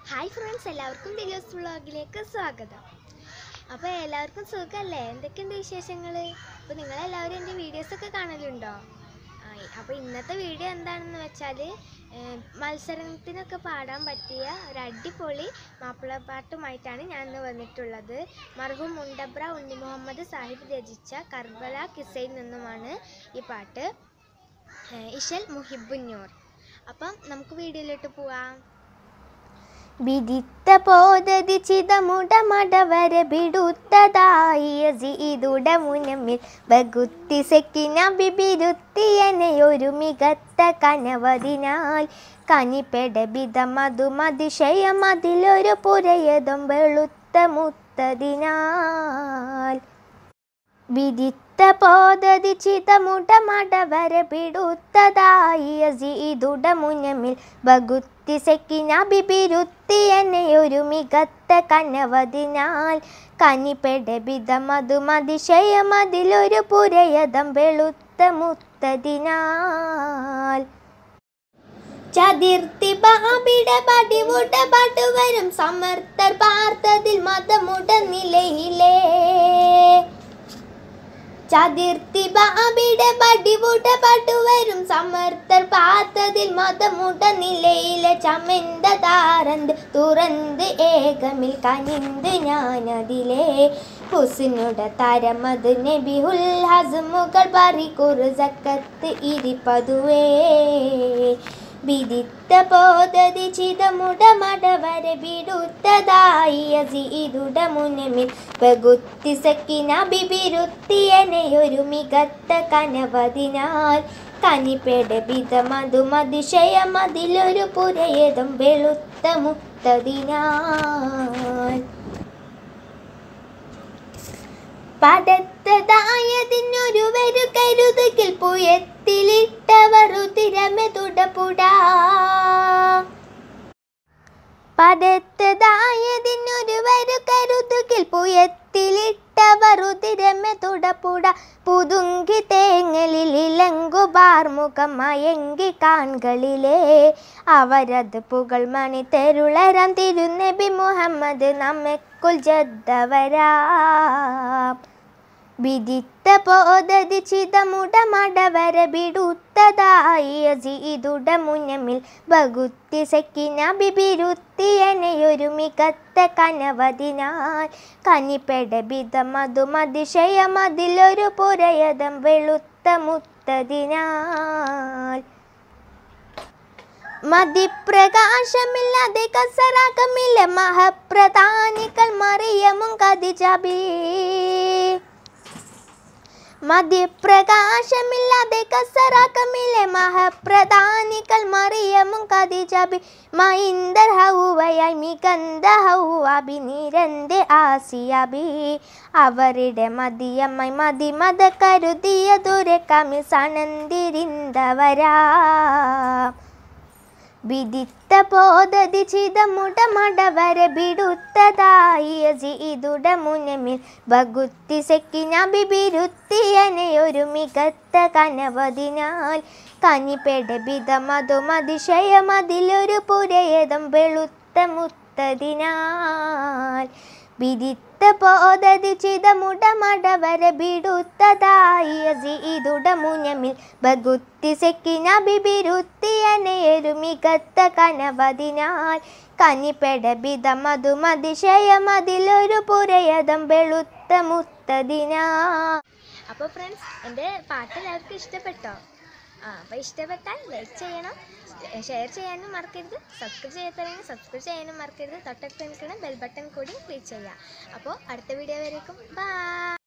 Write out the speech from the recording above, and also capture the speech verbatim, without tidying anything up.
Hi friends, എല്ലാവർക്കും ദിലോസ് വ്ളോഗിലേക്ക് സ്വാഗതം. അപ്പോൾ എല്ലാവർക്കും സുഖമല്ലേ? എന്തൊക്കെയുണ്ട് വിശേഷങ്ങൾ? അപ്പോൾ നിങ്ങളെല്ലാവരും എൻ്റെ വീഡിയോസൊക്കെ കാണലുണ്ടോ? അപ്പോൾ ഇന്നത്തെ വീഡിയോ എന്താണെന്ന് വെച്ചാൽ മത്സരത്തിനൊക്കെ പാടാൻ പറ്റിയ ഒരു അടിപൊളി മാപ്പിളപ്പാട്ടുമായിട്ടാണ് ഞാൻ ഇന്ന് വന്നിട്ടുള്ളത്. മർഹൂം മുണ്ടബ്ര ഉണ്ണി മുഹമ്മദ് സാഹിബ് രചിച്ച കർബല കിസ്സയിൽ നിന്നുമാണ് ഈ പാട്ട്. ഇശൽ മുഹിബുന്നൂർ. അപ്പം നമുക്ക് വീഡിയോയിലോട്ട് പോവാം. ಬಿದಿತ್ತ ಪೋದದಿಚಿದ ಮುಡ ಮಡವರ ಬಿಡುತ್ತದಾಯಿಯಜಿದುಡ ಮುನಮಿಲ್ ಬಗುತ್ತಿ ಸೆಕ್ಕಿನ ಬಿಬಿರುತ್ತಿಯನೆಯೊരു മികത്ത കനവതിനാൽ കനിപ്പെടബിത മധു മതിശയം അതിലൊരു പുരയതും വെളുത്ത മുത്തതിനാൽ ಬಿದಿತ್ತ ಪೋದದಿಚಿದ ಮುಡ ಮಡವರ ಬಿಡುತ್ತದಾಯಿಯಜಿದುಡ ಮುನಮಿൽ ബഗുത്തി സെക്കിന ബിബിരുത്തിയനെയൊരു മികത്ത കനവതിനാൽ കനിപ്പെടബിത മധുമതിശയം അതിലൊരു പുരയതം വെളുത്ത മുത്തതിനാൽ ചതിർത്തി ബാബിട പടിവുട പടുവരും സമർത്ഥർ പാർത്തതിൽ മതമുട നിലയിലേ ചതിർത്തി ബാബിടെ പടിവുട പടുവരും സമർത്ഥർ പാത്തതിൽ മതമുട നിലയിലെ ചമെന്ത താരന്ത് തുറന്ത് ഏകമിൽ കനിന്ത് ഞാനതിലെ ഹുസ്നുട തരമത് നബിഹുൽ ഹസ്മുകൾ പരിക്കുറു സക്കത്ത് ഇരിപ്പതുവേ ಬಿದಿತ್ತ ಪೋದದಿಚಿದ ಮುಡ ಮಡವರ ಬಿಡುತ್ತದಾಯಿಯಜಿದುಡ ಮುನಮಿಲ್ ബഗുത്തി സക്കിന ബിബിരുത്തിയനെയൊരു മികത്ത കനവതിനാൽ കനിപ്പെടബിത മധുമതിശയം അതിലൊരു പുരയതും വെളുത്ത മുത്തതിനാൽ പടത്തതായതിനൊരു വരു കരുതുകിൽ പുയത്തിലിട്ടവറു തിരമെ തുടപുടാ പടത്തതായതിനൊരു വരു കരുതുകിൽ പുയത്തിലിട്ടവറു തിരമെ തുടപുട പുതുങ്കി തേങ്ങലിൽ ഇലങ്കു ബാർമുഖം മയങ്കി കാൺകളിലേ അവരത് പുകൾ മണി തെരുളരാം തിരുനബി മുഹമ്മദ് നമ്മെക്കുൽ ജദ്ദവരാ ಬಿದಿತ್ತ ಪೋದದಿಚಿದ ಮುಡ ಮಡವರ ಬಿಡುತ್ತದಾಯಿಯಜಿದುಡ ಮುನಮಿಲ್ ബഗുത്തി സെക്കിന ബിബിരുത്തിയനെയൊരു മികത്ത കനവതിനാൽ കനിപ്പെടബിത മധുമതിശയം അതിലൊരു പുരയതം വെളുത്ത മുത്തതിനാൽ മതിപ്രകാശമില്ലാതെ കസറാകമില്ല മഹപ്രധാനികൾ മറിയമും ഖദീജബി മധ്യപ്രകാശമില്ലാതെ കസറാക്കമില്ലേ മഹപ്രധാനികൾ മറിയമും ഖദീജബി മൈന്ദർ ഹൗവയായി മികന്ത ഹൗവാബി നിരന്ത് ആസിയാബി അവരുടെ മതിയമ്മായി മതി മത കരുതിയ ദുരക്കമി സണന്തിരിന്തവരാ ಬಿದಿತ್ತ ಪೋದದಿಚಿದ ಮುಡ ಮಡವರ ಬಿಡುತ್ತದಾಯಿಯಜಿದುಡ ಮುನಮಿಲ್ ബഗുത്തി സെക്കിന ബിബിരുത്തിയനെയൊരു മികത്ത കനവതിനാൽ കനിപ്പെടബിത മധുമതിശയം അതിലൊരു പുരയതും വെളുത്ത മുത്തതിനാൽ ಬಿದಿತ್ತ ಪೋದದಿಚಿದ ಮುಡ ಮಡವರ ಬಿಡುತ್ತದಾಯಿಯಜಿದುಡ ಮುನಮಿಲ್ ബഗുത്തി സെക്കിന ബിബിരുത്തിയനെയൊരു മികത്ത കനവതിനാൽ കനിപ്പെടബിത മധുമതിശയം അതിലൊരു പുരയതം വെളുത്ത മുത്തതിനാൽ. അപ്പോൾ ഫ്രണ്ട്സ്, എൻ്റെ പാട്ട് എല്ലാവർക്കും ഇഷ്ടപ്പെട്ടോ? ആ അപ്പോൾ ഇഷ്ടപ്പെട്ടാൽ ലൈക്ക് ചെയ്യണം, ഷെയർ ചെയ്യാനും മറക്കരുത്, സബ്സ്ക്രൈബ് ചെയ്യാത്തവരെങ്കിൽ സബ്സ്ക്രൈബ് ചെയ്യാനും മറക്കരുത്. തൊട്ടടുത്ത് നിൽക്കുന്ന ബെൽ ബട്ടൺ കൂടി ക്ലിക്ക് ചെയ്യുക. അപ്പോൾ അടുത്ത വീഡിയോ വരേക്കും ബൈ.